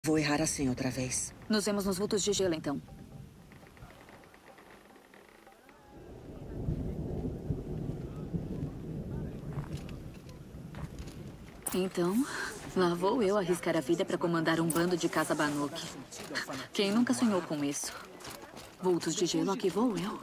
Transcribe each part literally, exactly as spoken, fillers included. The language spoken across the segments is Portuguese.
Vou errar assim outra vez. Nos vemos nos vultos de gelo, então. Então, lá vou eu arriscar a vida para comandar um bando de caça-Banuk. Quem nunca sonhou com isso? Vultos de gelo, aqui vou eu.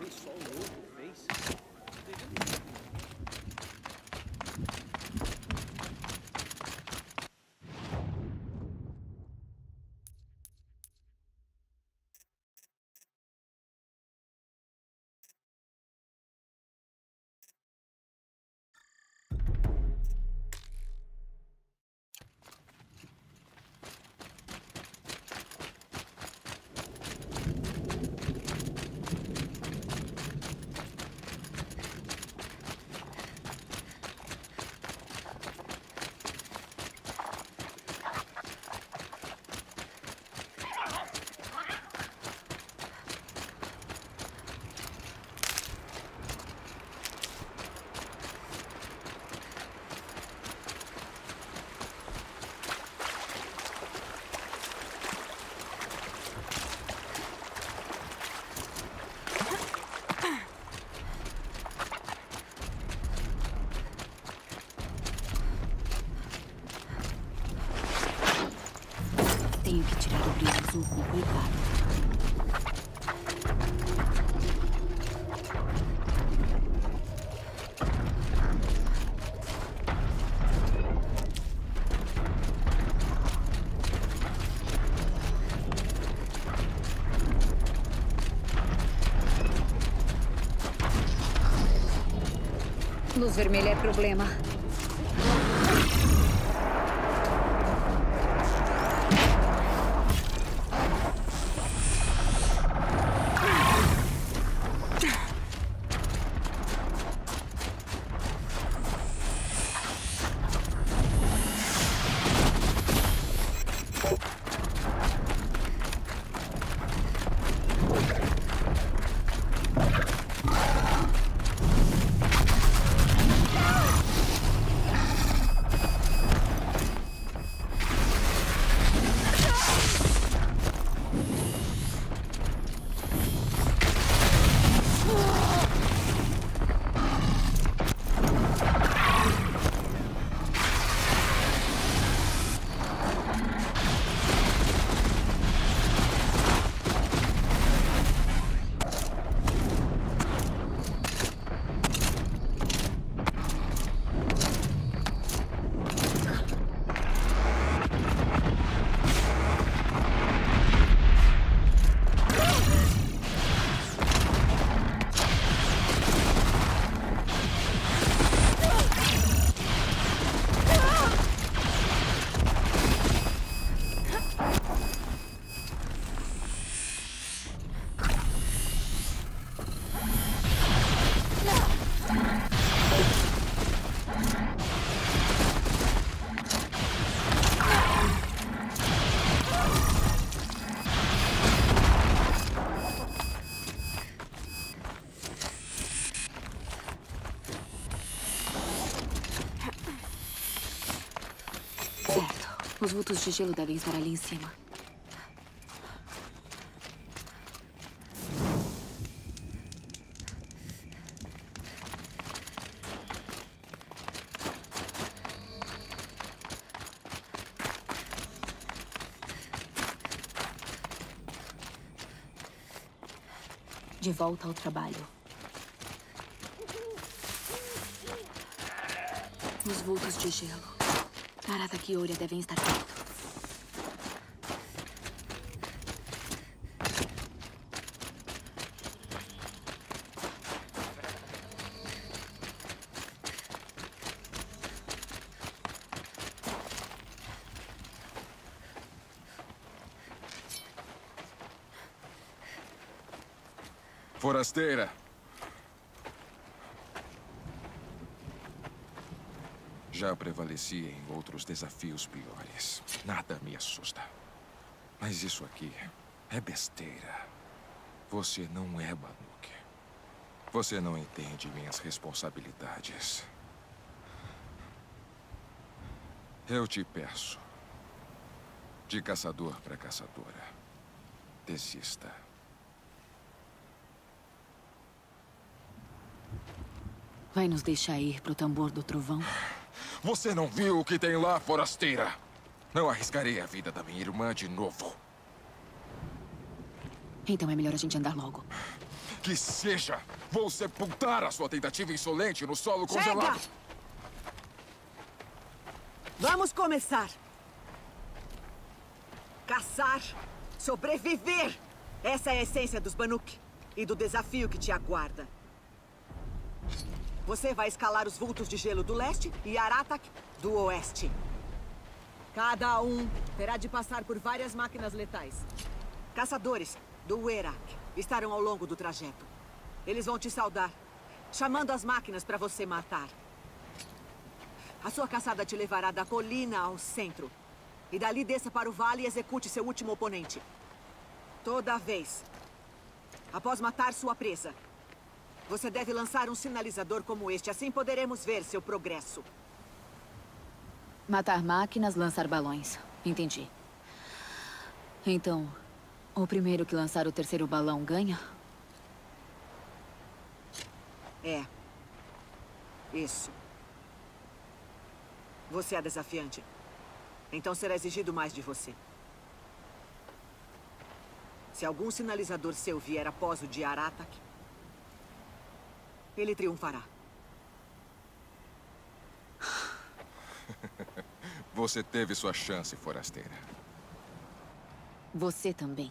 Tenho que tirar o brilho azul com cuidado. Luz vermelha é problema. Os vultos de gelo devem estar ali em cima. De volta ao trabalho. Os vultos de gelo. Arata e Oria devem estar perto. Forasteira. Já prevaleci em outros desafios piores. Nada me assusta. Mas isso aqui é besteira. Você não é Banuk. Você não entende minhas responsabilidades. Eu te peço. De caçador para caçadora. Desista. Vai nos deixar ir pro tambor do trovão? Você não viu o que tem lá, forasteira? Não arriscarei a vida da minha irmã de novo. Então é melhor a gente andar logo. Que seja! Vou sepultar a sua tentativa insolente no solo Chega! congelado. Vamos começar. Caçar, sobreviver. Essa é a essência dos Banuk e do desafio que te aguarda. Você vai escalar os vultos de gelo do leste e Aratak do oeste. Cada um terá de passar por várias máquinas letais. Caçadores do Werak estarão ao longo do trajeto. Eles vão te saudar, chamando as máquinas para você matar. A sua caçada te levará da colina ao centro. E dali desça para o vale e execute seu último oponente. Toda vez. Após matar sua presa, você deve lançar um sinalizador como este. Assim poderemos ver seu progresso. Matar máquinas, lançar balões. Entendi. Então, o primeiro que lançar o terceiro balão ganha? É. Isso. Você é desafiante. Então será exigido mais de você. Se algum sinalizador seu vier após o de Aratak, ele triunfará. Você teve sua chance, forasteira. Você também.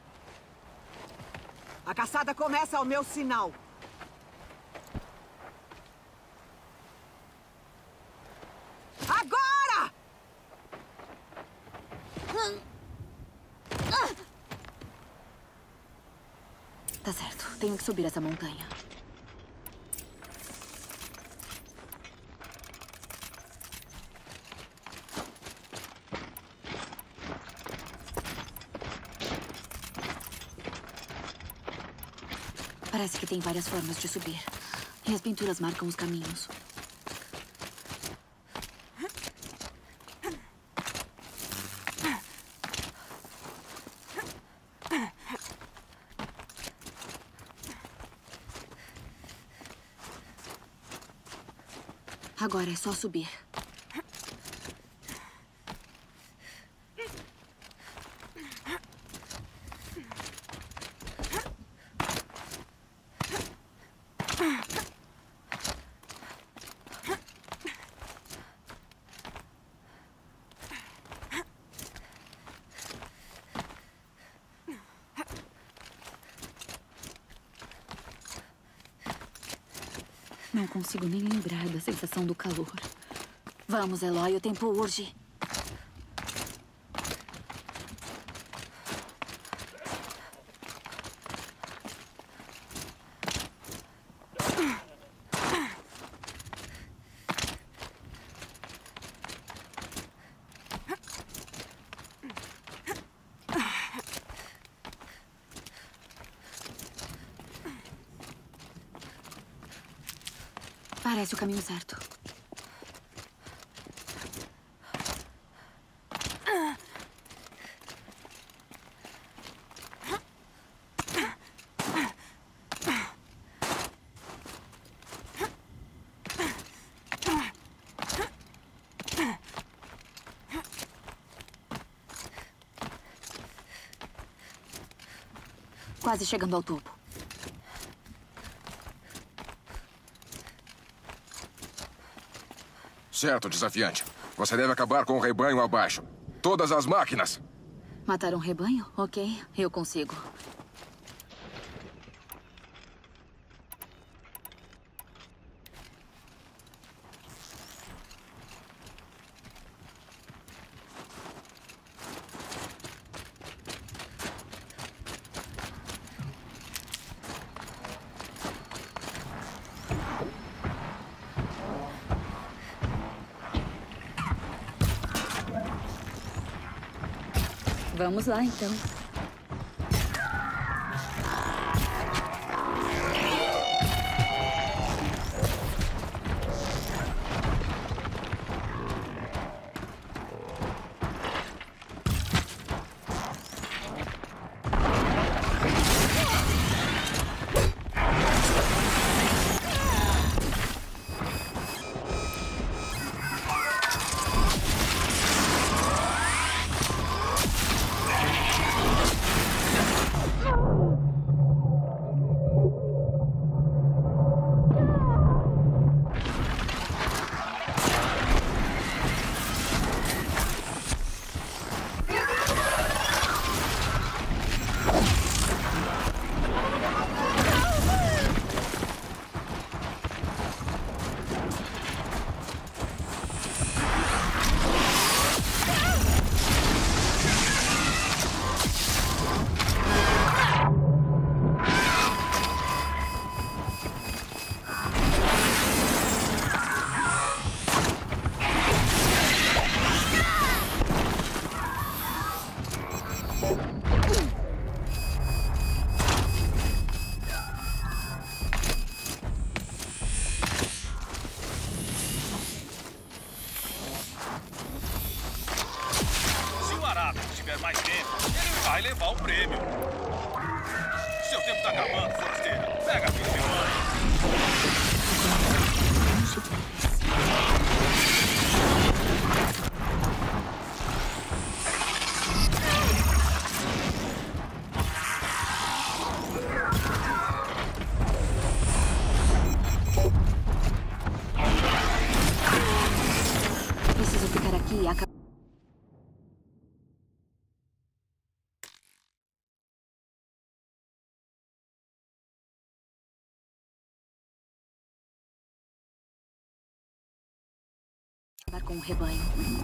A caçada começa ao meu sinal. Agora! Tá certo. Tenho que subir essa montanha. Parece que tem várias formas de subir. E as pinturas marcam os caminhos. Agora é só subir. Não consigo nem lembrar da sensação do calor. Vamos, Eloy, o tempo urge. Parece o caminho certo. Quase chegando ao topo. Certo, desafiante. Você deve acabar com o rebanho abaixo. Todas as máquinas. Matar um rebanho? Ok, eu consigo. Vamos lá, então. Se o Arata tiver mais tempo, ele vai levar o prêmio. Seu tempo tá acabando, forasteira. Pega a filha de mãe. Preciso ficar aqui e acabar. Com o rebanho.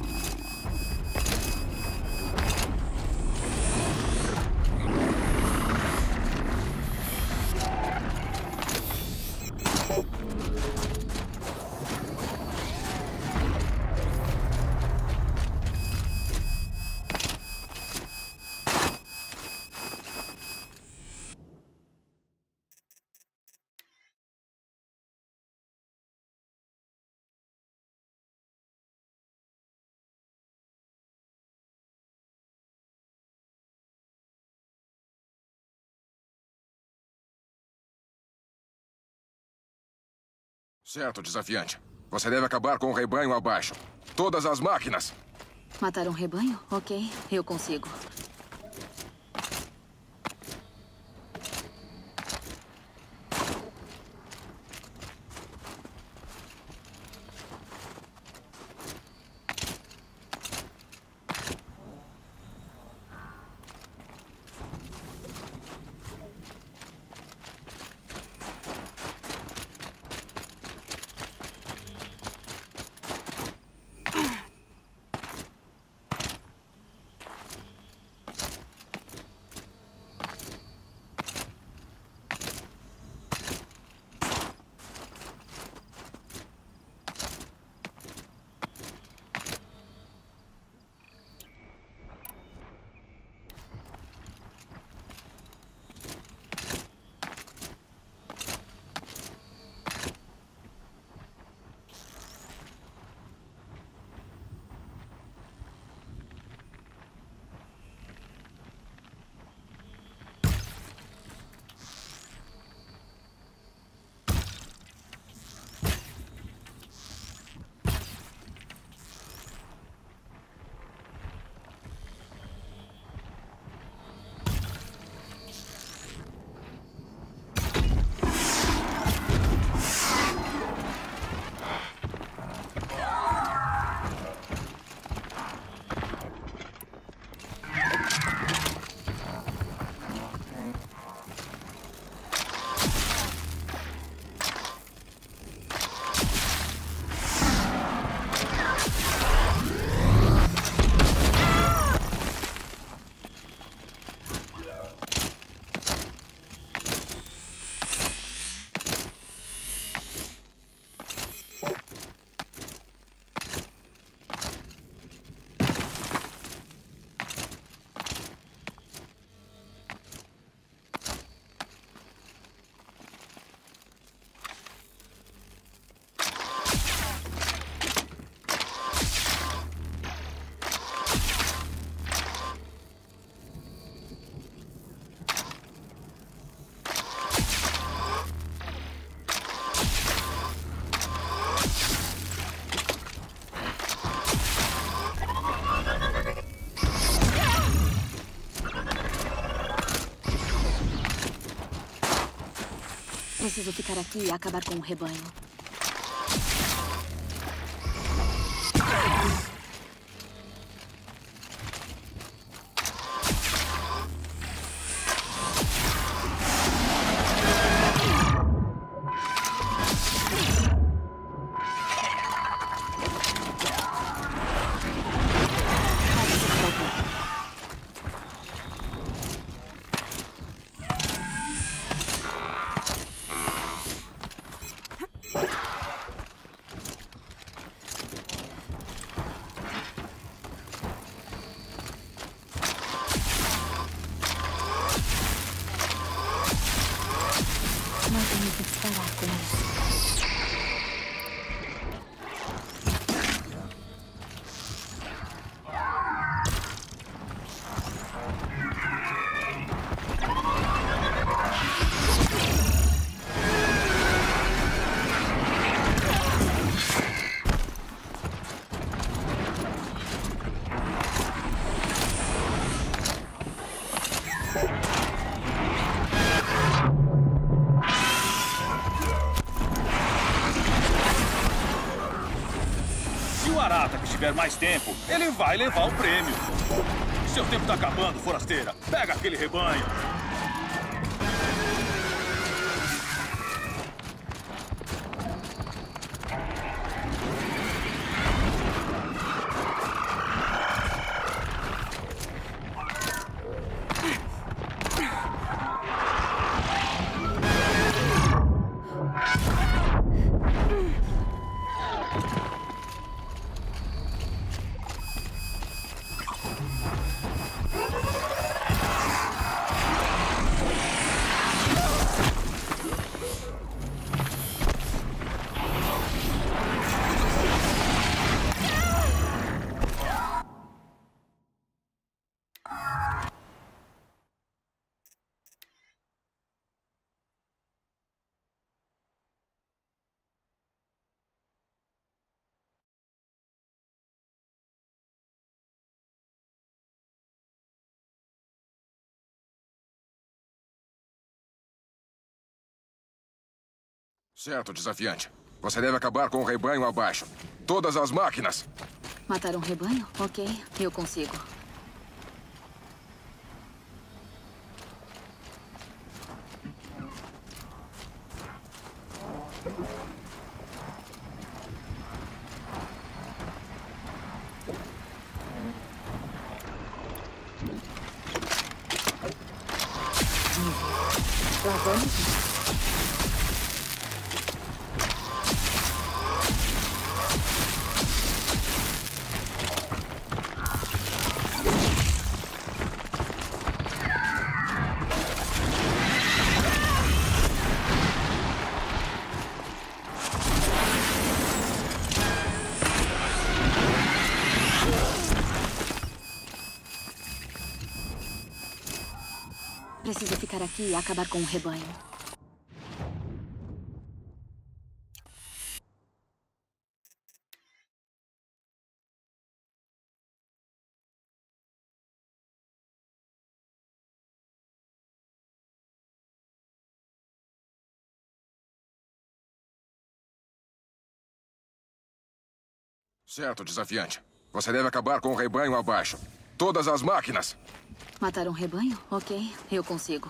Certo, desafiante. Você deve acabar com o rebanho abaixo. Todas as máquinas. Matar um rebanho? Ok, eu consigo. Preciso ficar aqui e acabar com o rebanho. mais tempo, ele vai levar o prêmio. Seu tempo tá acabando, forasteira. Pega aquele rebanho. Certo, desafiante. Você deve acabar com o rebanho abaixo. Todas as máquinas. Matar um rebanho? Ok, eu consigo. Lá vamos. Preciso ficar aqui e acabar com o rebanho. Certo, desafiante. Você deve acabar com o rebanho abaixo. Todas as máquinas. Matar um rebanho? Ok, eu consigo.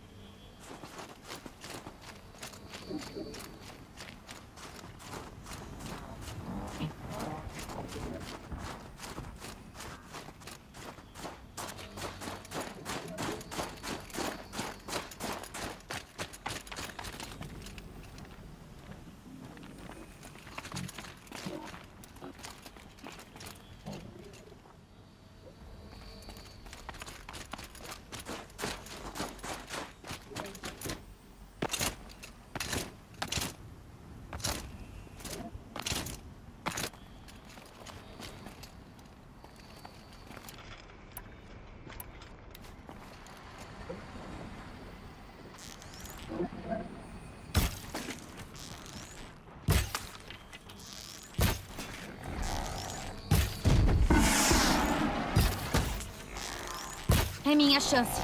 É minha chance.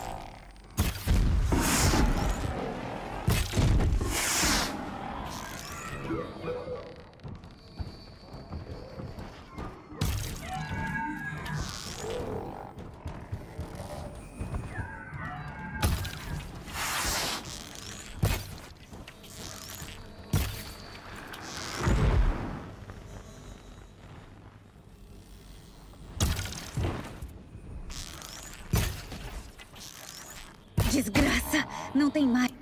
Desgraça! Não tem mais.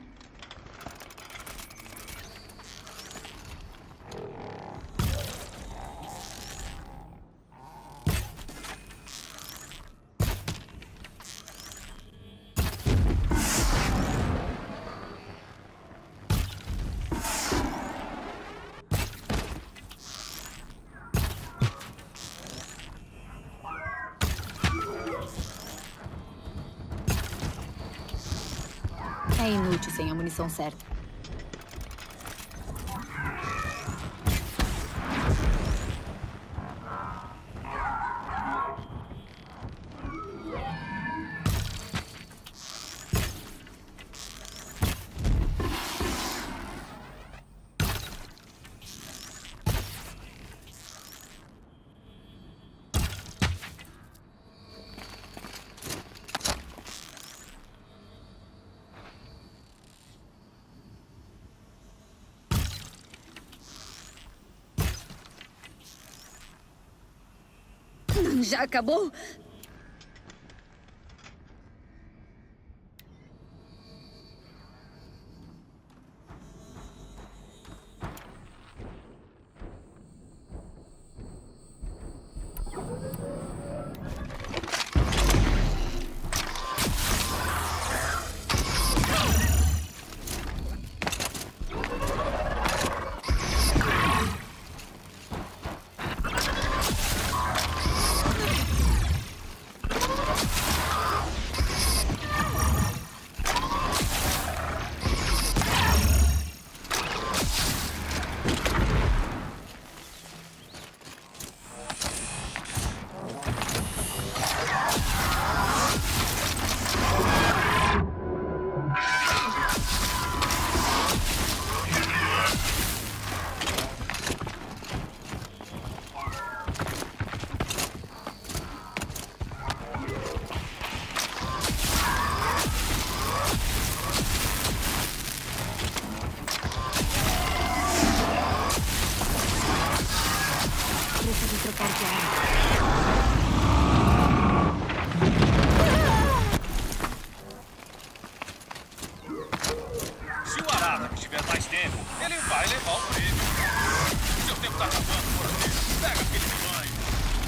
É inútil sem a munição certa. Já acabou? Se o Aratak tiver mais tempo, ele vai levar o prêmio. Seu tempo tá acabando, forasteiro. Pega aquele banho.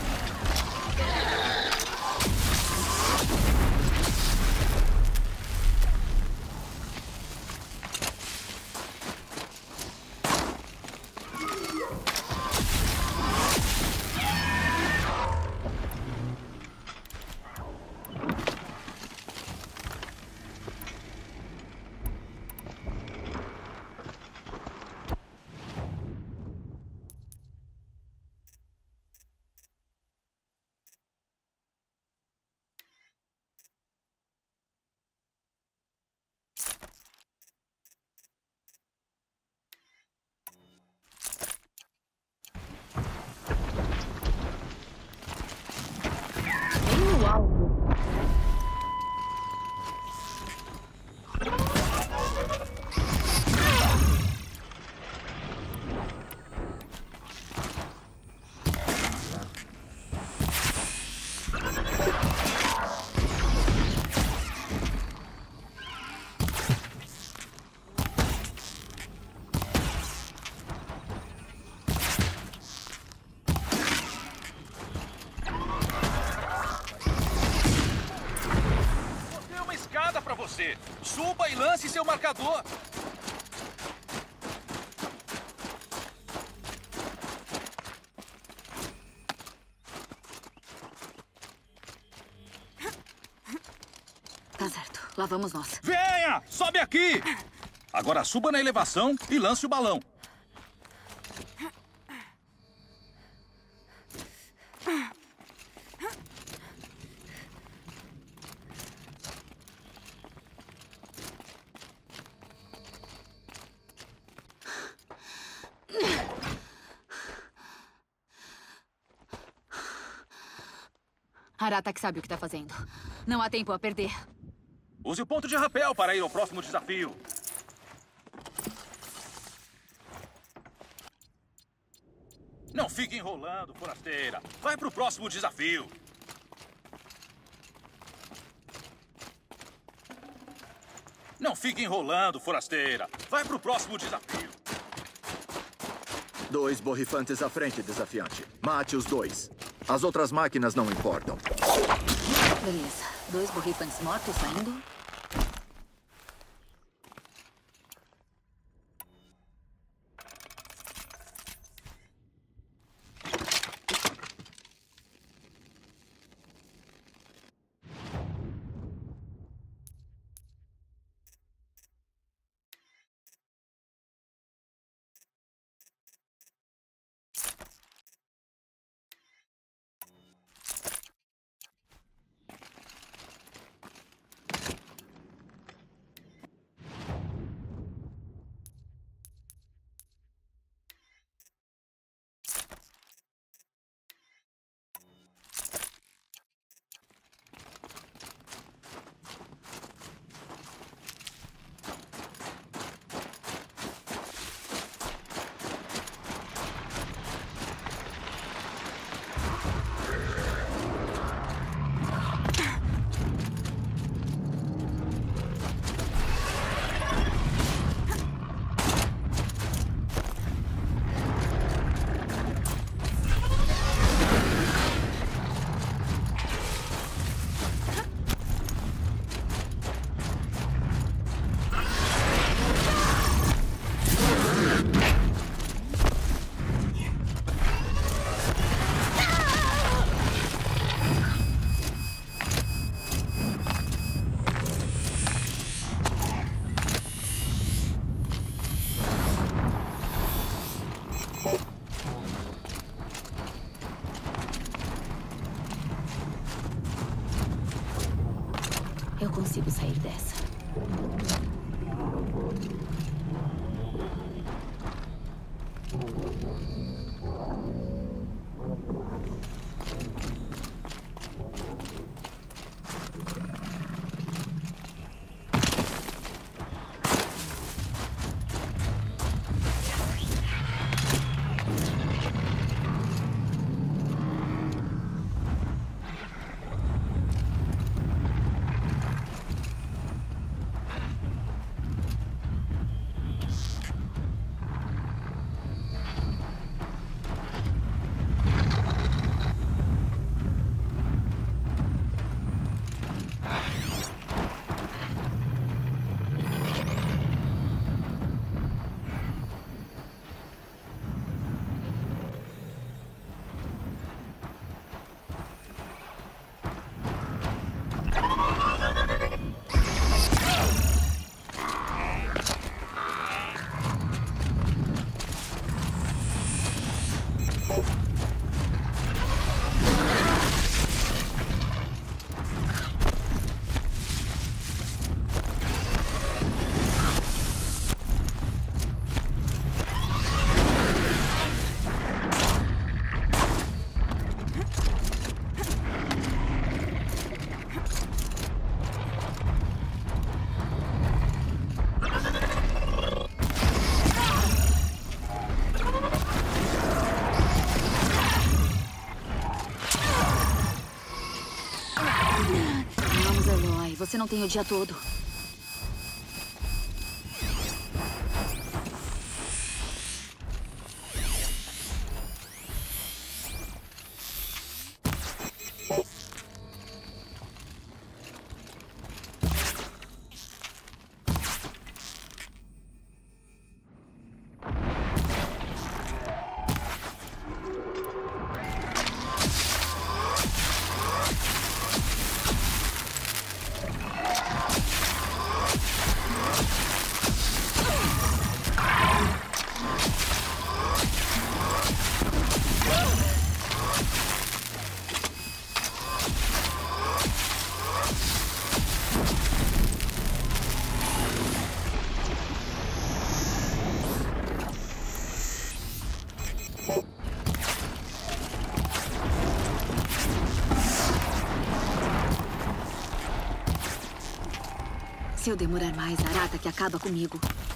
Você. Suba e lance seu marcador. Tá certo. Lá vamos nós. Venha! Sobe aqui! Agora suba na elevação e lance o balão. Aratak sabe o que tá fazendo. Não há tempo a perder. Use o ponto de rapel para ir ao próximo desafio. Não fique enrolando, forasteira. Vai pro próximo desafio. Não fique enrolando, forasteira. Vai pro próximo desafio. Dois borrifantes à frente, desafiante. Mate os dois. As outras máquinas não importam. Beleza. Dois borrifantes mortos saindo. Eu consigo sair dessa. Você não tem o dia todo. Se eu demorar mais, Aratak acaba comigo.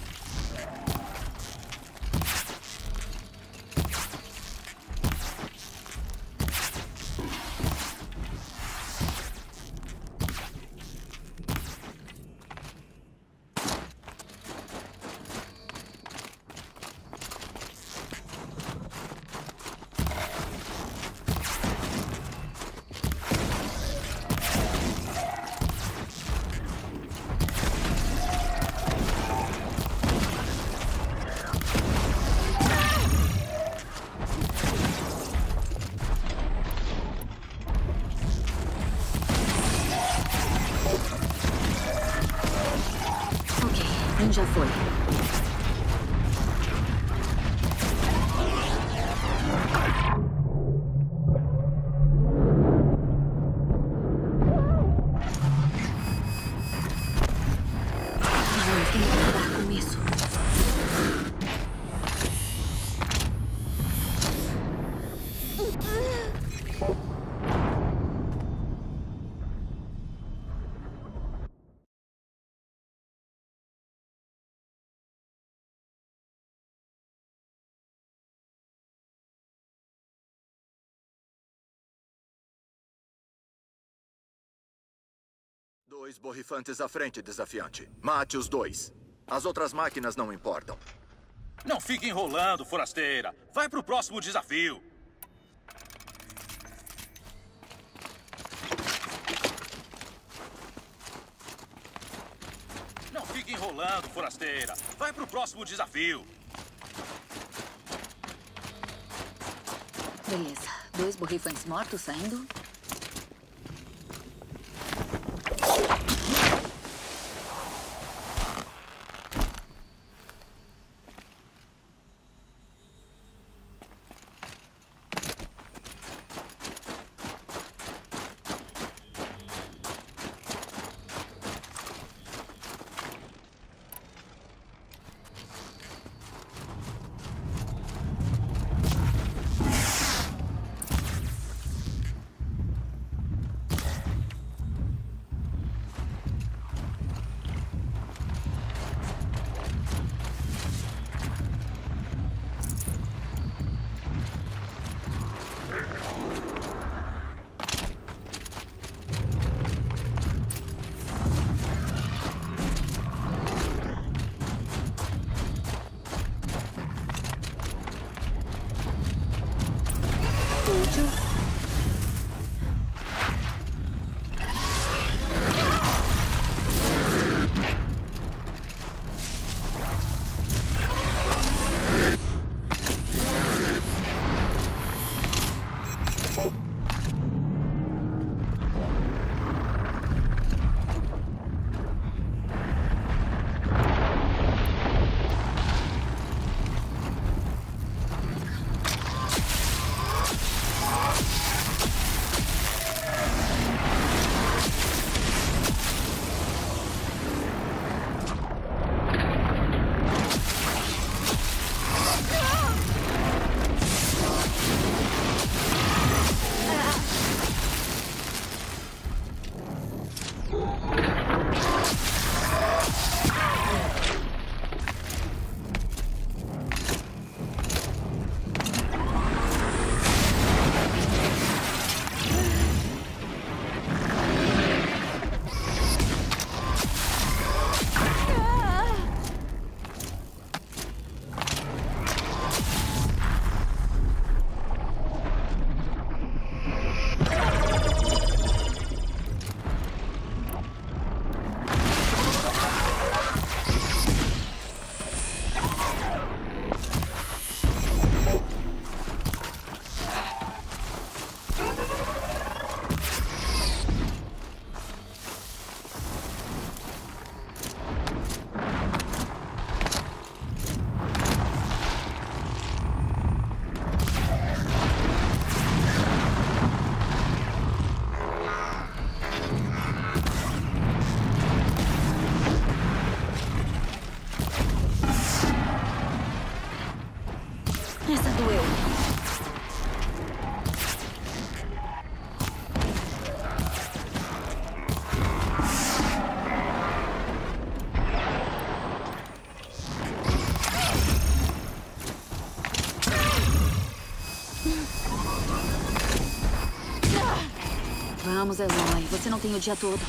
Já foi. Vamos ter que lidar com isso. Dois borrifantes à frente, desafiante. Mate os dois. As outras máquinas não importam. Não fique enrolando, forasteira. Vai pro próximo desafio. Não fique enrolando, forasteira. Vai pro próximo desafio. Beleza. Dois borrifantes mortos saindo. Vamos, Eloy. Você não tem o dia todo.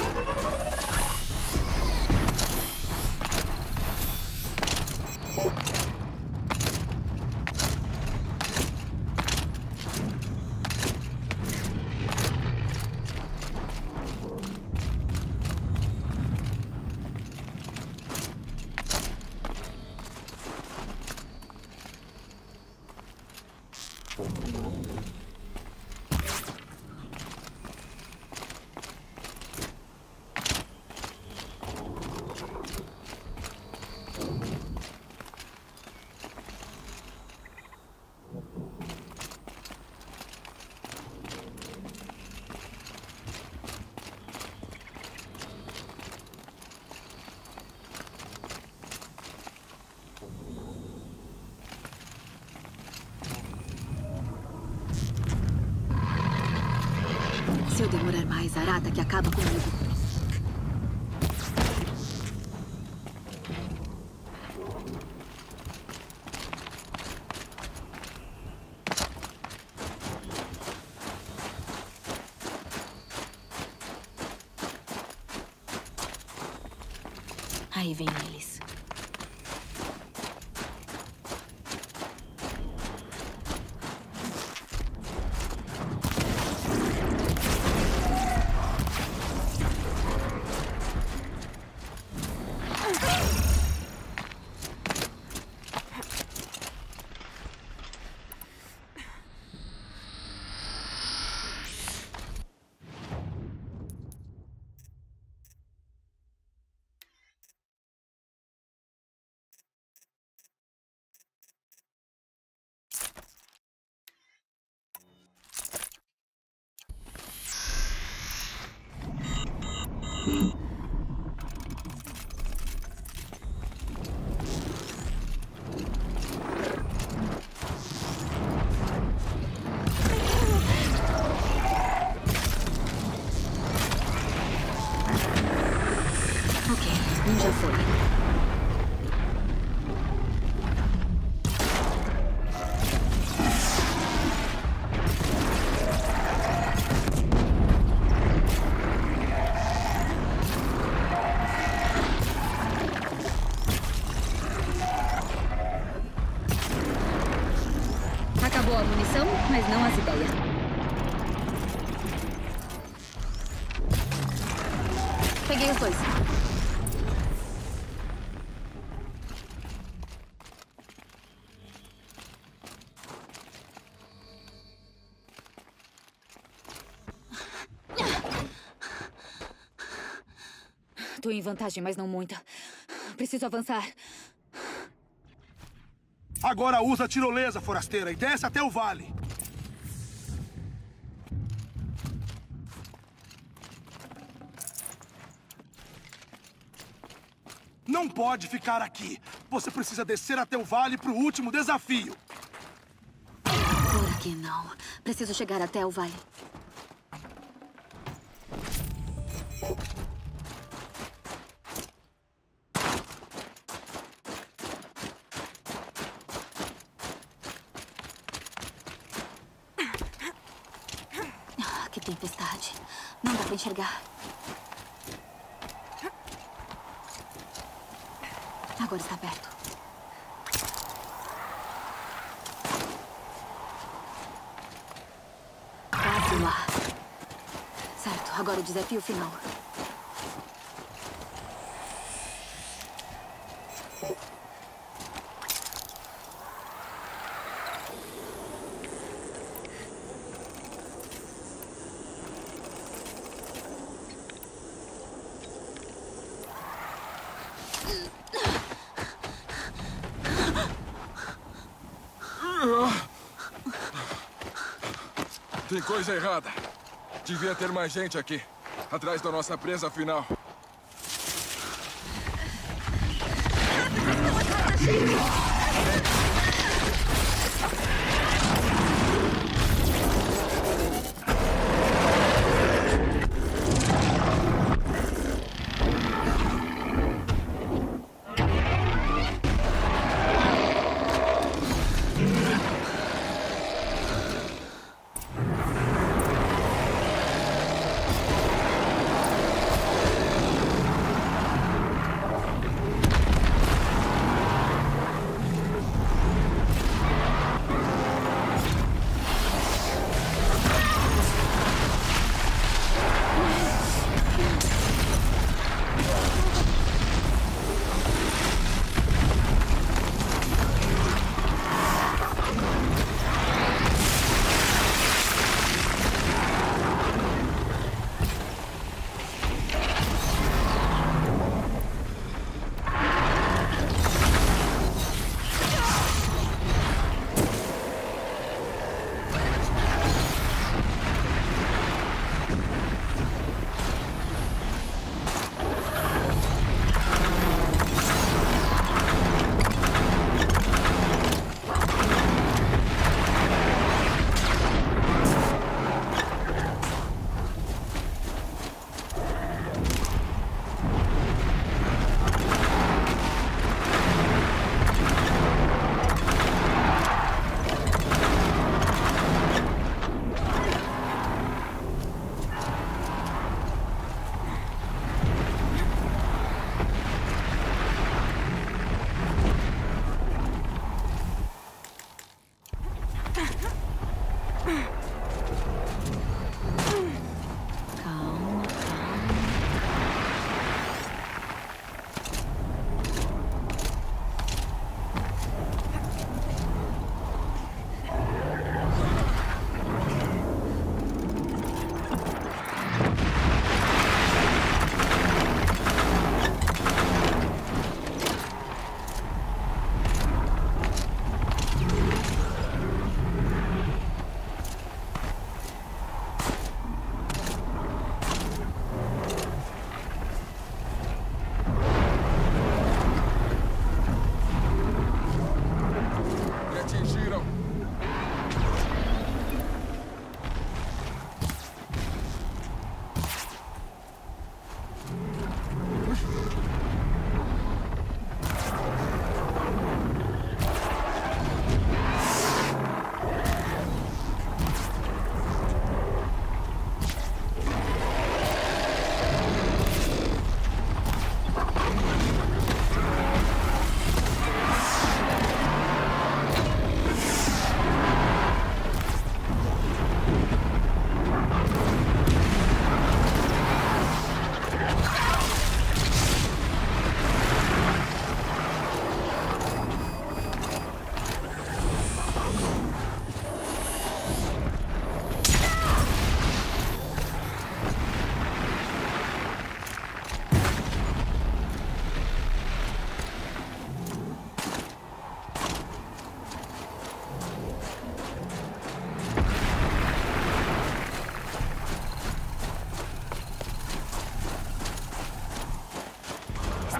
Se eu demorar mais, Arata que acaba comigo. Aí vem eles. Ok, um já foi. Acabou a munição, mas não as ideias. Peguei os dois. Tô em vantagem, mas não muita. Preciso avançar. Agora usa a tirolesa, forasteira, e desce até o vale. Não pode ficar aqui. Você precisa descer até o vale para o último desafio. Por aqui não. Preciso chegar até o vale. Ah, que tempestade. Não dá pra enxergar. Agora está perto. Quase lá. Certo, agora o desafio final. Tem coisa errada. Devia ter mais gente aqui, atrás da nossa presa final.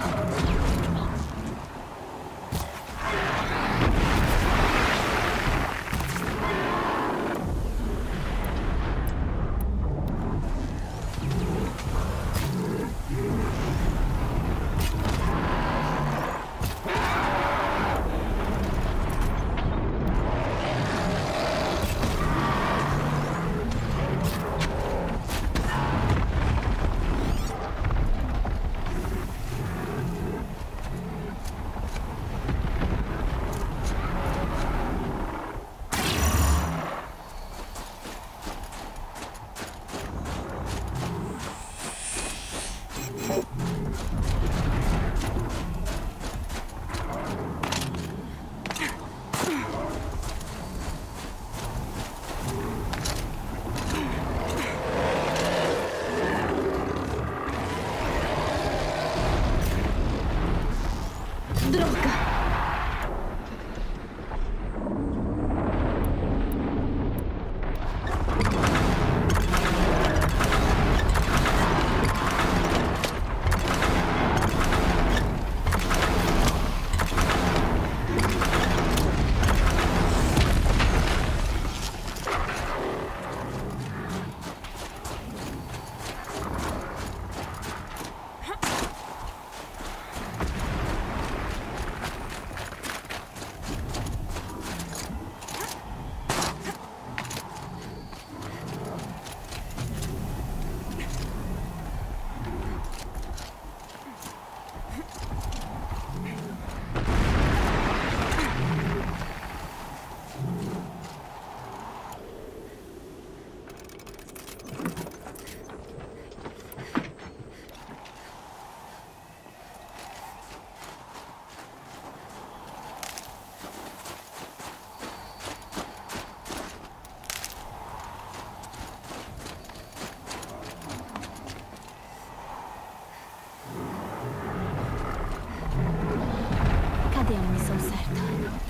Cadê a munição certa?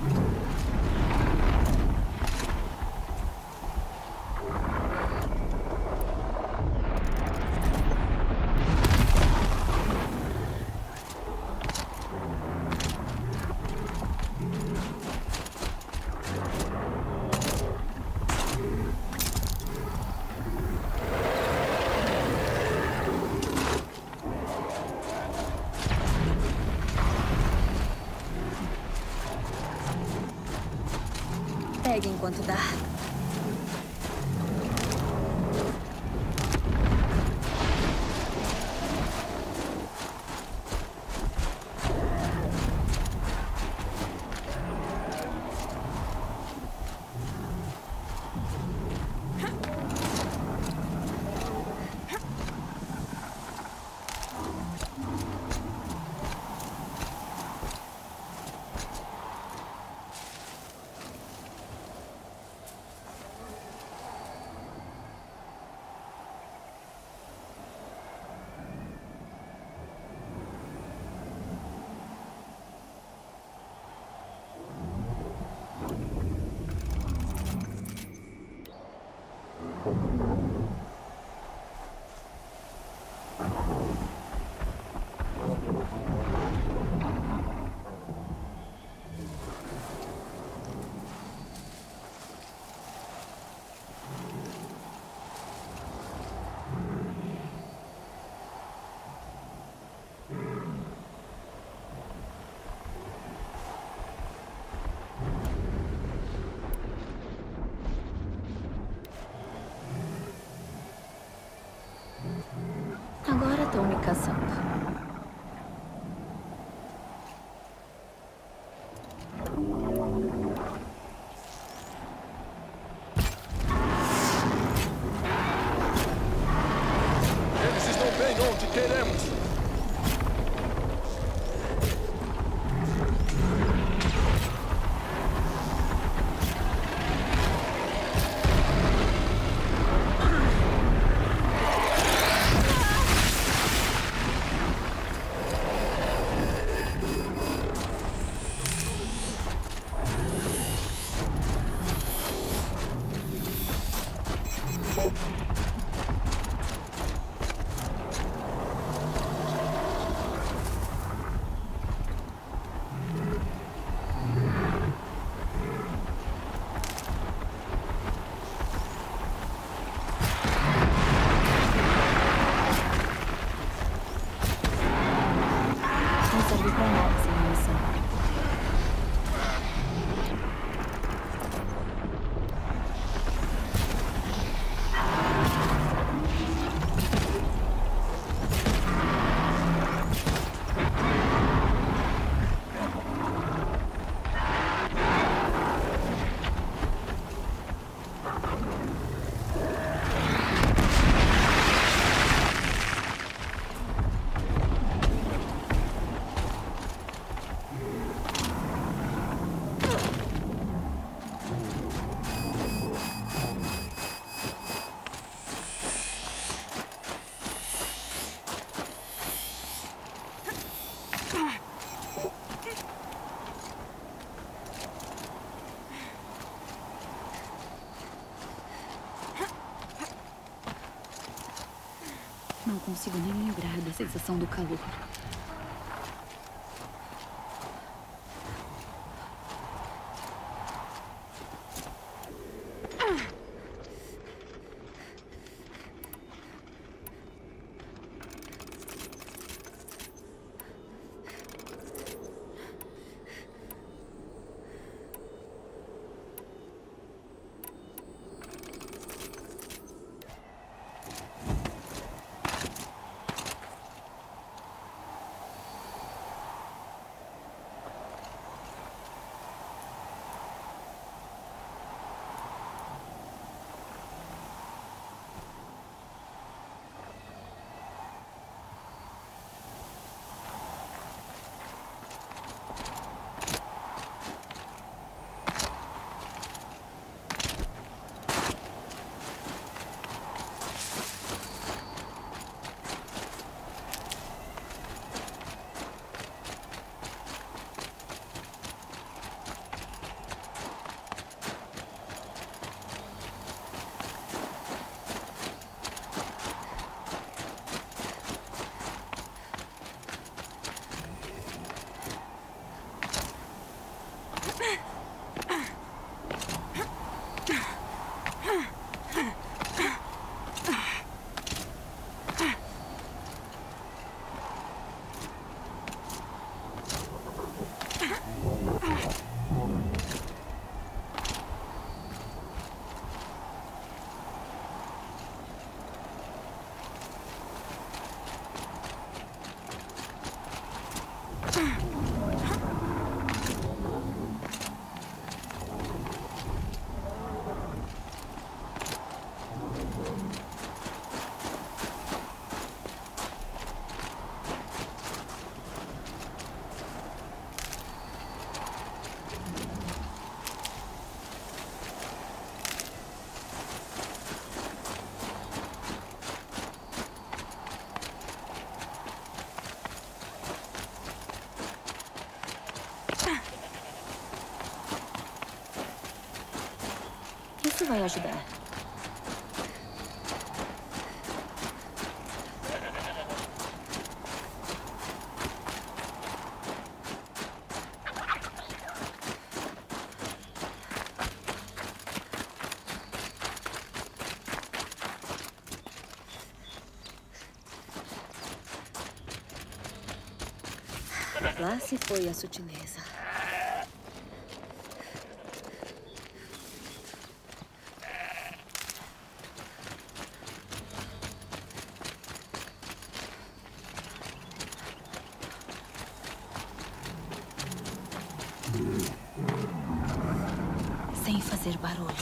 Pegue enquanto dá. serve pra nada sem munição. Não consigo nem lembrar da sensação do calor. Isso vai ajudar. Lá se foi a sutileza. Sem fazer barulho.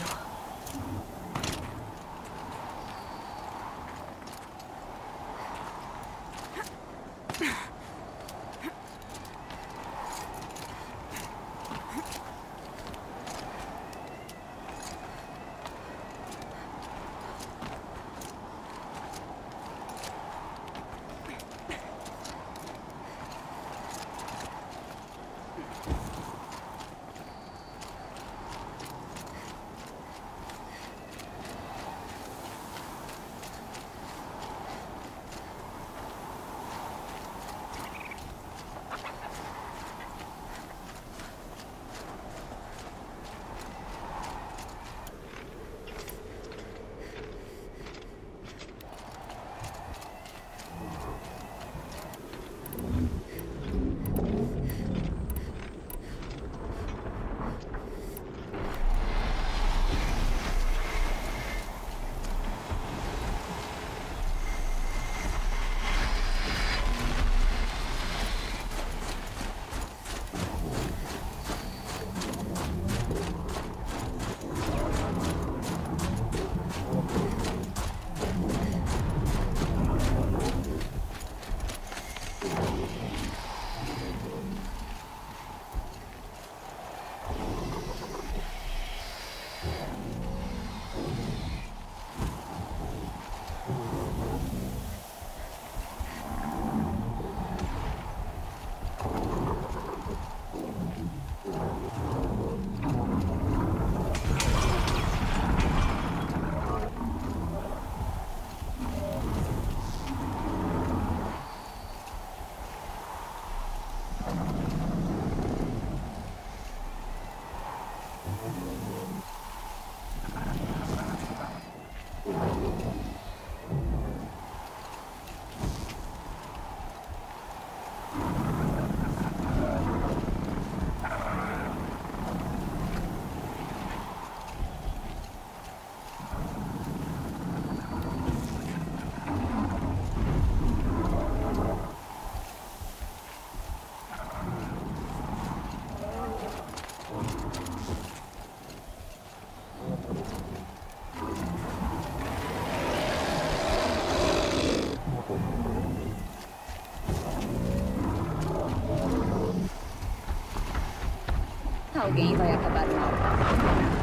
Alguém vai acabar mal.